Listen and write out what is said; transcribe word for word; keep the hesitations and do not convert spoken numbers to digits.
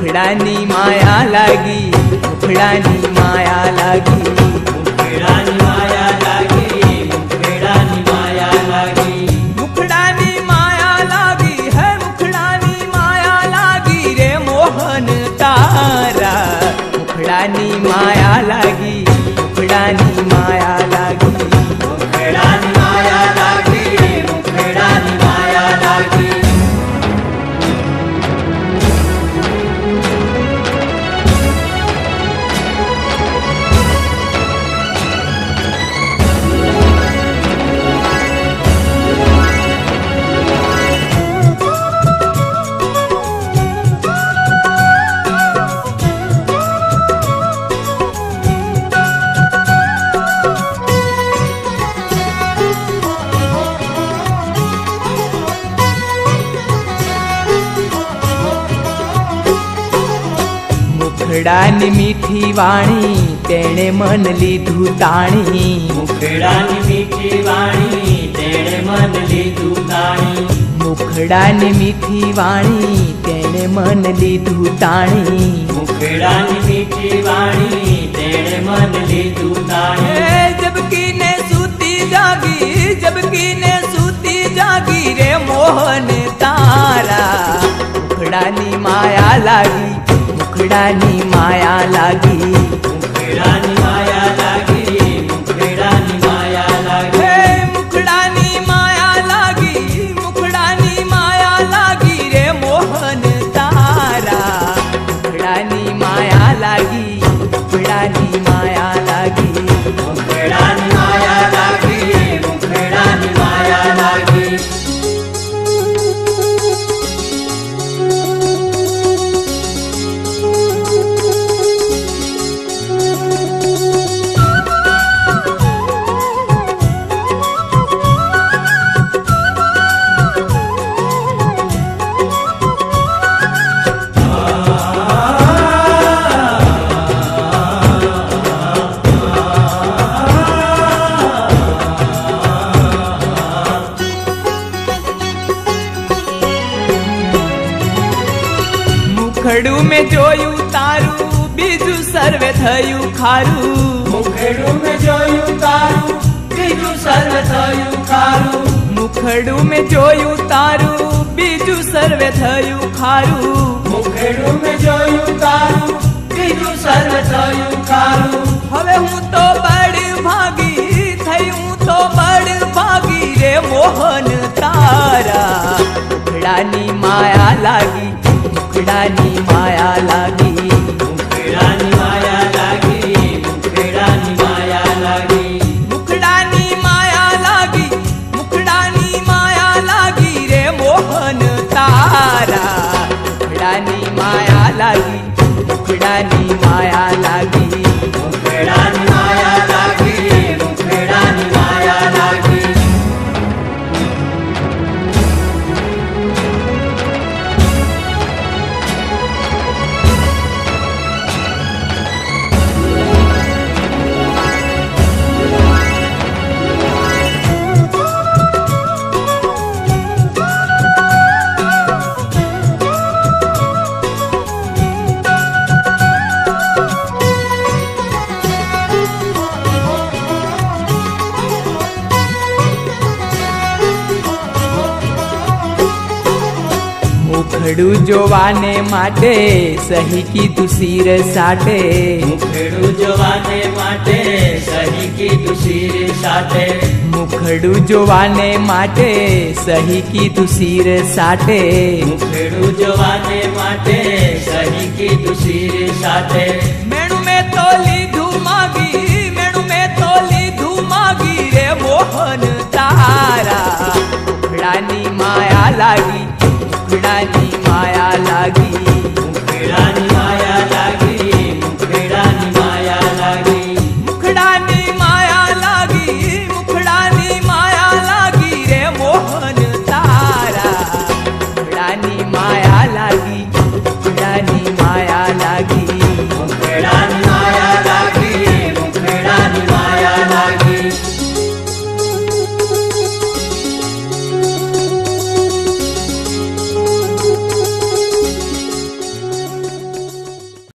मुखड़ानी माया लागी, मुखड़ानी माया लागी, मुखड़ानी माया लागी, मुखड़ानी माया लागी, मुखड़ानी माया लागी है, मुखड़ानी माया लागी रे मोहन तारा। मुखड़ानी माया लागी, मुखड़ानी माया लागी, मुखड़ानी माया लागी, मुखड़ानी माया लागी। मुखड़ानी मीठी वाणी तेणे मन लीधु ताणी, मुखड़ानी मीठी वाणी तेणे मन लीधु ताणी, मुखड़ानी मीठी वाणी तेणे मन लीधु ताणी, मुखड़ानी मीठी वाणी तेणे मन लीधु ताणी। जबकि ने सूती जागी, जबकि ने सूती जागी रे मोहन तारा। मुखड़ानी माया लागी, मुखड़ानी माया लागी, मुखड़ानी माया लागी, मुखड़ानी माया लागी, मुखड़ानी माया लागी, मुखड़ानी माया लागी रे मोहन तारा। मुखड़ानी माया लागी, मुखड़ानी माया लागी, मुखड़ानी माया लागी, मुखड़ानी माया लागी। मुखड़ू में जोयू तारू बीजू सर्वे थयू खारू। मुखड़ू में जोयू तारू बीजू सर्वे थयू खारू। मुखड़ू में जोयू तारू बीजू सर्वे थयू खारू। मुखड़ू में जोयू तारू बीजू सर्वे थयू खारू। हवे हूँ तो बड़ भागी थयू तो बड़ भागी रे मोहन तारा। मुखड़ानी माया लागी, मुखड़ानी माया लागी, मुखड़ानी माया लागी, मुखड़ानी माया लागी, मुखड़ानी माया लागी, मुखड़ानी माया लागी रे मोहन तारा। मुखड़ानी माया लागी, मुखड़ानी माया लागी, मुखड़ानी माया लागी, मुखड़ानी माया लागी। मुखड़ू जोवाने माटे सही की दुसीर साटे। मुखड़ू जोवाने माटे सही की दुसीर साटे। मुखड़ू जोवाने माटे सही की दुसीर साटे। मुखड़ू जोवाने माटे सही की दुसीर साटे। मेणु में तोली धुमागी, मेणु में तोली धुमागी रे मोहन तारा। मुखड़ानी माया लागी, मुखड़ानी